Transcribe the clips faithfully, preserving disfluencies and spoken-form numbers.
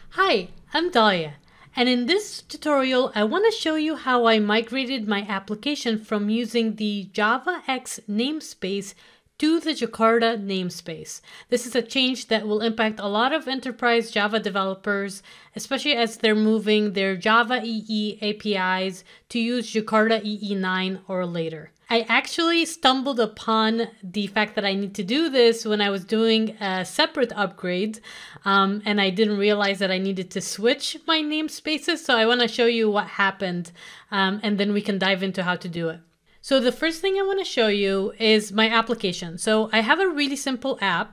Hi, I'm Dahlia, and in this tutorial I want to show you how I migrated my application from using the JavaX namespace to the Jakarta namespace. This is a change that will impact a lot of enterprise Java developers, especially as they're moving their Java E E A P Is to use Jakarta E E nine or later. I actually stumbled upon the fact that I need to do this when I was doing a separate upgrade, um, and I didn't realize that I needed to switch my namespaces. So I want to show you what happened, um, and then we can dive into how to do it. So the first thing I want to show you is my application. So I have a really simple app,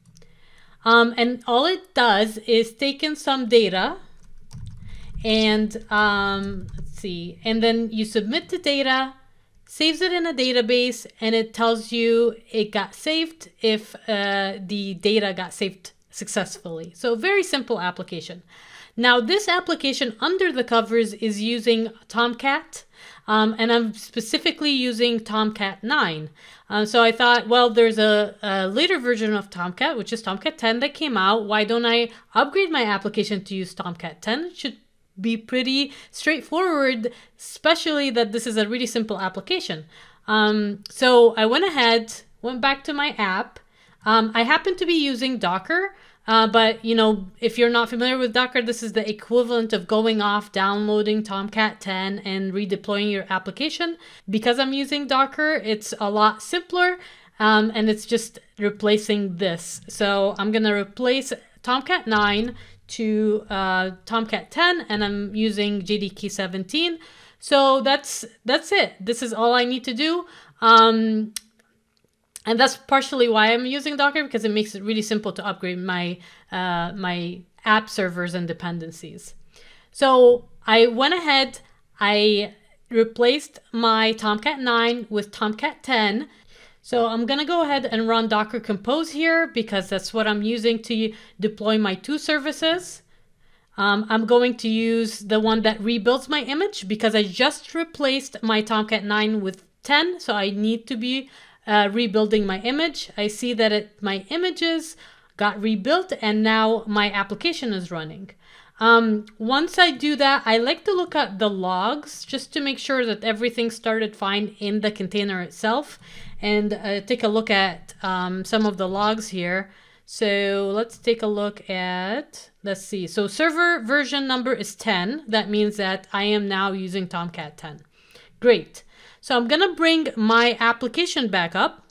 um, and all it does is take in some data, and um, let's see, and then you submit the data, saves it in a database, and it tells you it got saved if uh, the data got saved successfully. So very simple application. Now this application under the covers is using Tomcat, um, and I'm specifically using Tomcat nine. Uh, so I thought, well, there's a, a later version of Tomcat, which is Tomcat ten that came out. Why don't I upgrade my application to use Tomcat ten? It should be pretty straightforward, especially that this is a really simple application. Um, so I went ahead, went back to my app. Um, I happen to be using Docker, uh, but you know, if you're not familiar with Docker, this is the equivalent of going off, downloading Tomcat ten and redeploying your application. Because I'm using Docker, it's a lot simpler, um, and it's just replacing this. So I'm gonna replace Tomcat nine to uh, Tomcat ten, and I'm using J D K seventeen. So that's that's it. This is all I need to do. Um, and that's partially why I'm using Docker, because it makes it really simple to upgrade my, uh, my app servers and dependencies. So I went ahead, I replaced my Tomcat nine with Tomcat ten. So I'm gonna go ahead and run Docker Compose here because that's what I'm using to deploy my two services. Um, I'm going to use the one that rebuilds my image because I just replaced my Tomcat nine with ten. So I need to be uh, rebuilding my image. I see that it, my images got rebuilt and now my application is running. Um, once I do that, I like to look at the logs just to make sure that everything started fine in the container itself, and uh, take a look at um, some of the logs here. So let's take a look at, let's see. So server version number is ten. That means that I am now using Tomcat ten. Great. So I'm gonna bring my application back up,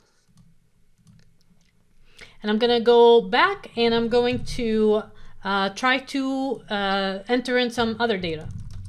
and I'm gonna go back and I'm going to Uh, try to uh, enter in some other data.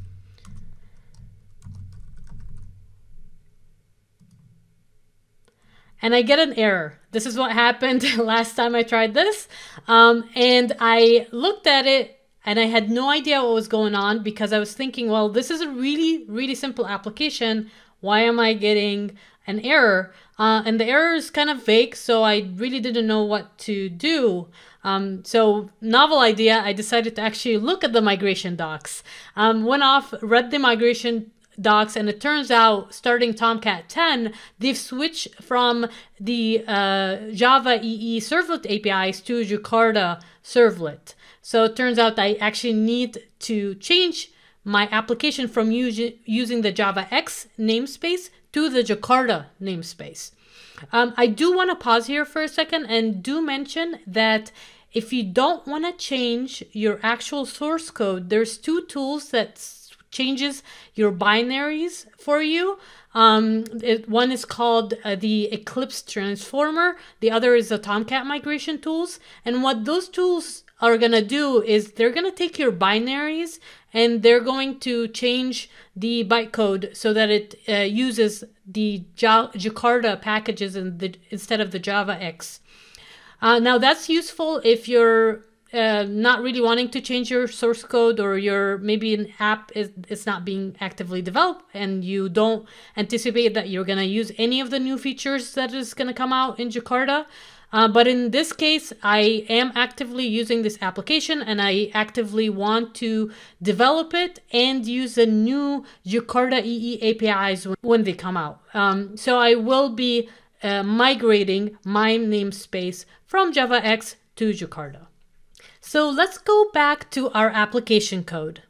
And I get an error. This is what happened last time I tried this. Um, and I looked at it and I had no idea what was going on because I was thinking, well, this is a really, really simple application. Why am I getting an error? Uh, and the error is kind of vague, so I really didn't know what to do. Um, so novel idea, I decided to actually look at the migration docs. Um, went off, read the migration docs, and it turns out starting Tomcat ten, they've switched from the uh, Java E E Servlet A P Is to Jakarta Servlet. So it turns out I actually need to change my application from us using the JavaX namespace to the Jakarta namespace. Um, I do want to pause here for a second and do mention that if you don't want to change your actual source code, there's two tools that changes your binaries for you. Um, it, one is called uh, the Eclipse Transformer. The other is the Tomcat Migration Tools. And what those tools are going to do is they're going to take your binaries and they're going to change the bytecode so that it uh, uses the ja Jakarta packages in the, instead of the JavaX. Uh, now that's useful if you're uh, not really wanting to change your source code, or your maybe an app is it's not being actively developed and you don't anticipate that you're going to use any of the new features that is going to come out in Jakarta. Uh, but in this case, I am actively using this application and I actively want to develop it and use the new Jakarta E E A P Is when they come out. Um, so I will be uh, migrating my namespace from JavaX to Jakarta. So let's go back to our application code.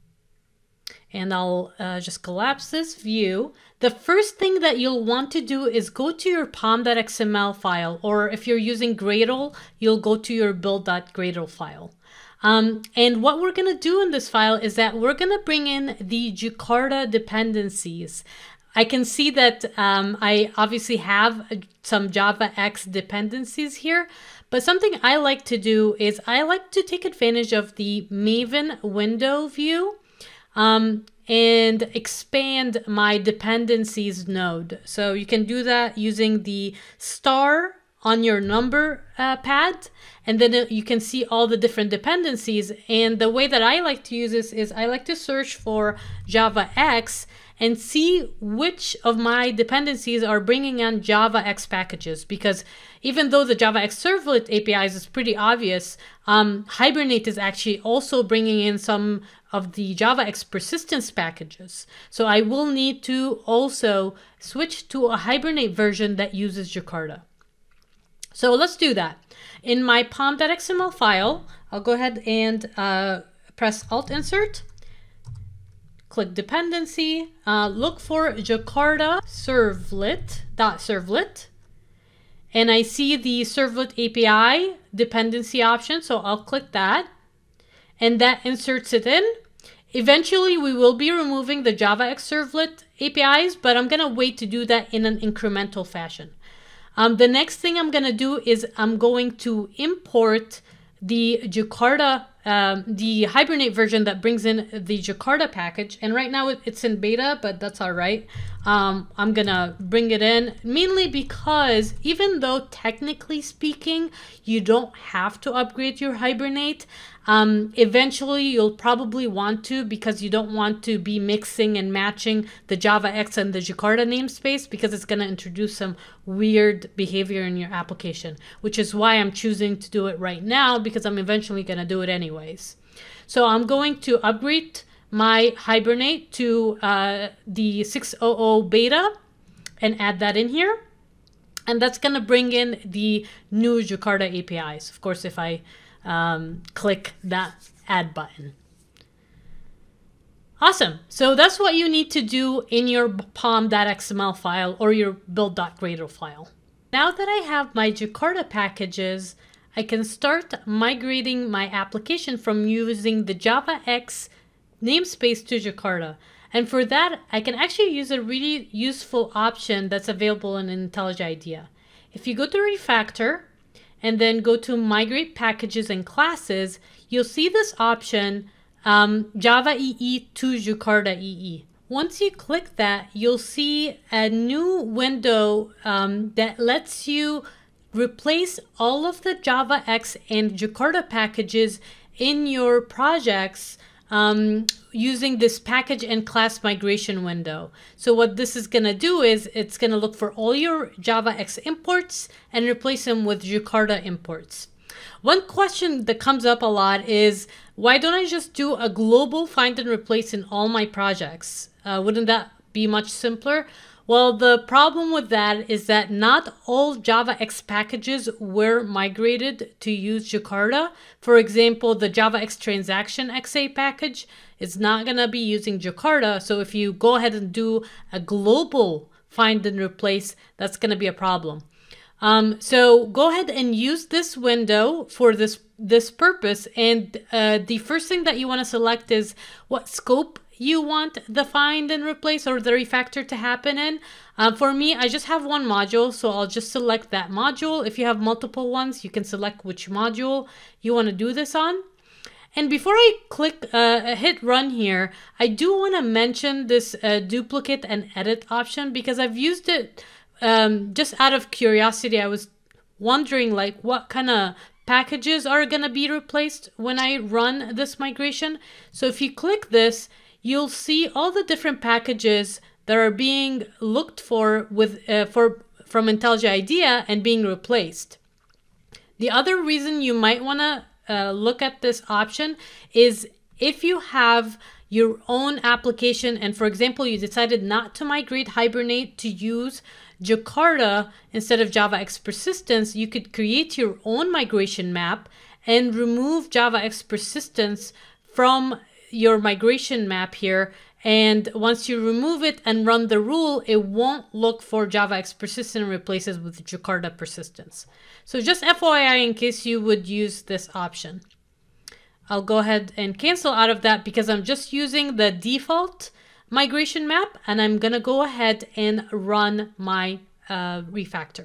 And I'll uh, just collapse this view. The first thing that you'll want to do is go to your pom.xml file, or if you're using Gradle, you'll go to your build.gradle file. Um, and what we're going to do in this file is that we're going to bring in the Jakarta dependencies. I can see that um, I obviously have some JavaX dependencies here, but something I like to do is I like to take advantage of the Maven window view um, and expand my dependencies node. So you can do that using the star on your number uh, pad, and then you can see all the different dependencies. And the way that I like to use this is I like to search for JavaX and see which of my dependencies are bringing in JavaX packages, because even though the JavaX Servlet A P Is is pretty obvious, um, Hibernate is actually also bringing in some of the JavaX persistence packages. So I will need to also switch to a Hibernate version that uses Jakarta. So let's do that. In my pom.xml file, I'll go ahead and uh, press Alt Insert, click Dependency, uh, look for Jakarta Servlet, dot servlet, and I see the Servlet A P I dependency option, so I'll click that, and that inserts it in. Eventually, we will be removing the JavaX Servlet A P Is, but I'm gonna wait to do that in an incremental fashion. Um, the next thing I'm going to do is I'm going to import the Jakarta, um, the Hibernate version that brings in the Jakarta package. And right now it, it's in beta, but that's all right. Um, I'm going to bring it in mainly because even though technically speaking, you don't have to upgrade your Hibernate, Um, eventually you'll probably want to, because you don't want to be mixing and matching the JavaX and the Jakarta namespace, because it's going to introduce some weird behavior in your application, which is why I'm choosing to do it right now, because I'm eventually going to do it anyways. So I'm going to upgrade my Hibernate to uh, the six point oh oh beta and add that in here. And that's going to bring in the new Jakarta A P Is. Of course, if I Um, click that add button. Awesome. So that's what you need to do in your pom.xml file or your build.gradle file. Now that I have my Jakarta packages, I can start migrating my application from using the JavaX namespace to Jakarta. And for that, I can actually use a really useful option that's available in IntelliJ IDEA. If you go to Refactor, and then go to Migrate Packages and Classes, you'll see this option, um, Java E E to Jakarta E E. Once you click that, you'll see a new window um, that lets you replace all of the JavaX and Jakarta packages in your projects um, using this package and class migration window. So what this is going to do is it's going to look for all your JavaX imports and replace them with Jakarta imports. One question that comes up a lot is, why don't I just do a global find and replace in all my projects? Uh, wouldn't that be much simpler? Well, the problem with that is that not all JavaX packages were migrated to use Jakarta. For example, the JavaX transaction X A package is not going to be using Jakarta. So if you go ahead and do a global find and replace, that's going to be a problem. Um, so go ahead and use this window for this, this purpose. And uh, the first thing that you want to select is what scope you want the find and replace or the refactor to happen in. Um, for me, I just have one module, so I'll just select that module. If you have multiple ones, you can select which module you want to do this on. And before I click uh, hit run here, I do want to mention this uh, duplicate and edit option, because I've used it um, just out of curiosity. I was wondering like what kind of packages are going to be replaced when I run this migration. So if you click this, you'll see all the different packages that are being looked for with uh, for from IntelliJ IDEA and being replaced. The other reason you might want to uh, look at this option is if you have your own application and, for example, you decided not to migrate Hibernate to use Jakarta instead of JavaX persistence, you could create your own migration map and remove JavaX persistence from your migration map here. And once you remove it and run the rule, it won't look for JavaX persistence and replaces with Jakarta persistence. So just F Y I in case you would use this option. I'll go ahead and cancel out of that because I'm just using the default migration map, and I'm gonna go ahead and run my uh, refactor.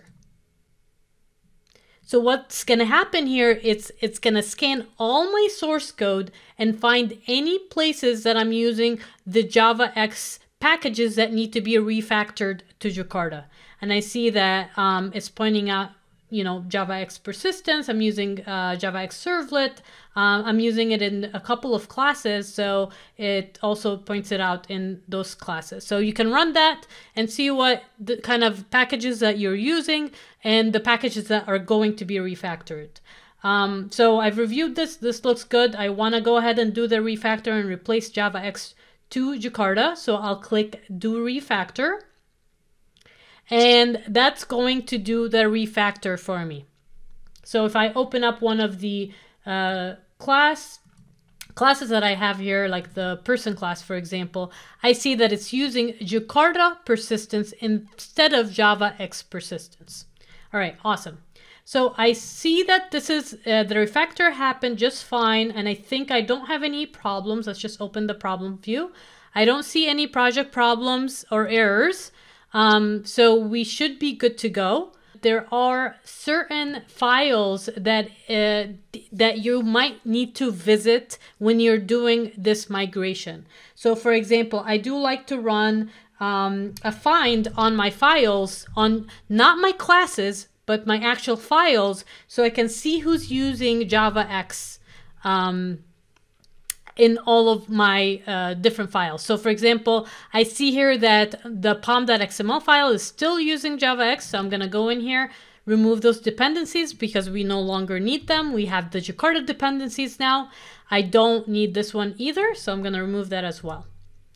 So what's gonna happen here, it's, it's gonna scan all my source code and find any places that I'm using the JavaX packages that need to be refactored to Jakarta. And I see that um, it's pointing out, you know, JavaX persistence. I'm using uh, JavaX servlet. Um, I'm using it in a couple of classes, so it also points it out in those classes. So you can run that and see what the kind of packages that you're using and the packages that are going to be refactored. Um, so I've reviewed this. This looks good. I want to go ahead and do the refactor and replace JavaX to Jakarta. So I'll click Do Refactor. And that's going to do the refactor for me. So if I open up one of the uh, class classes that I have here, like the person class, for example, I see that it's using Jakarta persistence instead of JavaX persistence. All right, awesome. So I see that this is, uh, the refactor happened just fine, and I think I don't have any problems. Let's just open the problem view. I don't see any project problems or errors. Um, so we should be good to go. There are certain files that uh, that you might need to visit when you're doing this migration. So for example, I do like to run um, a find on my files, on not my classes, but my actual files, so I can see who's using JavaX um, in all of my uh, different files. So for example, I see here that the pom.xml file is still using JavaX. So I'm gonna go in here, remove those dependencies because we no longer need them. We have the Jakarta dependencies now. I don't need this one either, so I'm gonna remove that as well.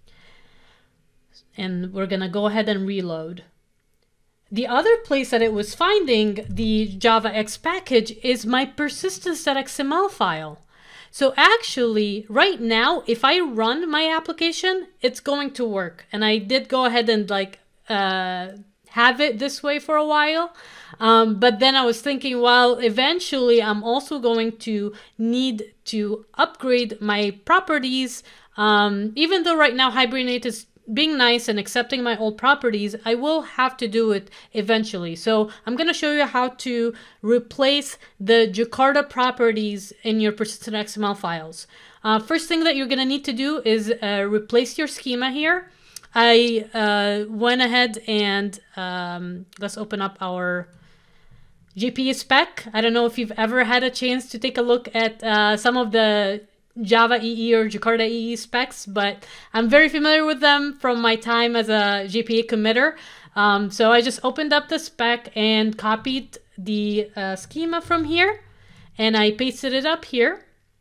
And we're gonna go ahead and reload. The other place that it was finding the JavaX package is my persistence.xml file. So actually, right now, if I run my application, it's going to work. And I did go ahead and like uh, have it this way for a while. Um, but then I was thinking, well, eventually I'm also going to need to upgrade my properties. Um, even though right now Hibernate is being nice and accepting my old properties, I will have to do it eventually. So I'm going to show you how to replace the Jakarta properties in your persistent X M L files. Uh, first thing that you're going to need to do is uh, replace your schema here. I uh, went ahead and um, let's open up our J P E spec. I don't know if you've ever had a chance to take a look at uh, some of the Java E E or Jakarta E E specs, but I'm very familiar with them from my time as a J P A committer. Um, so I just opened up the spec and copied the uh, schema from here, and I pasted it up here.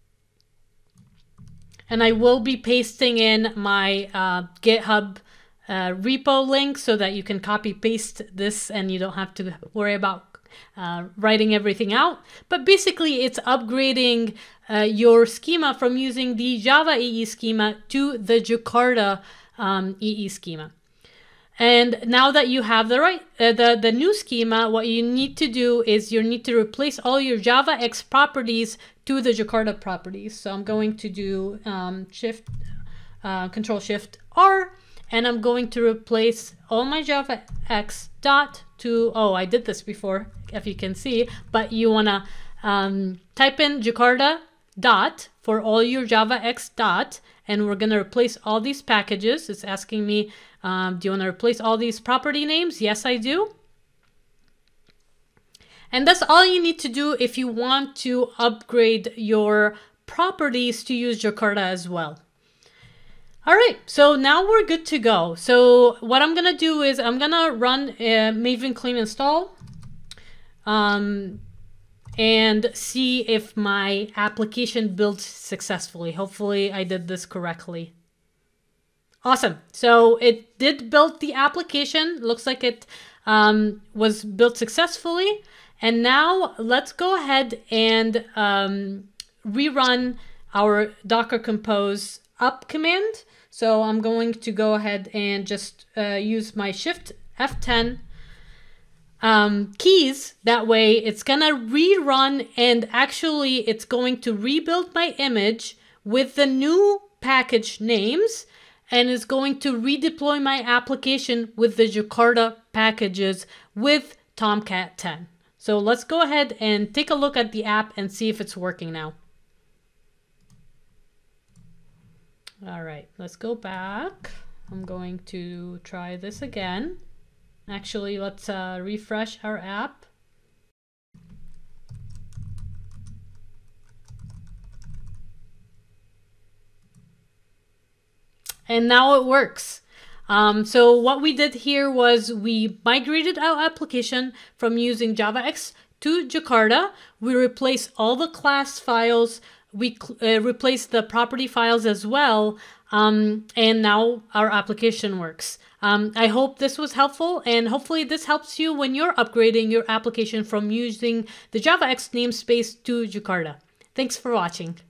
And I will be pasting in my uh, GitHub uh, repo link so that you can copy paste this and you don't have to worry about Uh, writing everything out. But basically it's upgrading uh, your schema from using the Java E E schema to the Jakarta um, E E schema. And now that you have the right uh, the, the new schema, what you need to do is you need to replace all your JavaX properties to the Jakarta properties. So I'm going to do um, shift uh, control shift R, and I'm going to replace all my JavaX dot to, oh, I did this before, if you can see, but you wanna um, type in Jakarta dot for all your JavaX dot, and we're gonna replace all these packages. It's asking me, um, do you wanna replace all these property names? Yes, I do. And that's all you need to do if you want to upgrade your properties to use Jakarta as well. All right, so now we're good to go. So what I'm gonna do is I'm gonna run a Maven clean install um, and see if my application builds successfully. Hopefully I did this correctly. Awesome, so it did build the application. Looks like it um, was built successfully. And now let's go ahead and um, rerun our Docker Compose up command. So I'm going to go ahead and just uh, use my Shift F ten um, keys. That way it's gonna rerun, and actually it's going to rebuild my image with the new package names, and is going to redeploy my application with the Jakarta packages with Tomcat ten. So let's go ahead and take a look at the app and see if it's working now. All right, let's go back. I'm going to try this again. Actually, let's uh, refresh our app. And now it works. Um, so what we did here was we migrated our application from using JavaX to Jakarta. We replaced all the class files. We uh, replaced the property files as well. Um, and now our application works. Um, I hope this was helpful, and hopefully this helps you when you're upgrading your application from using the JavaX namespace to Jakarta. Thanks for watching.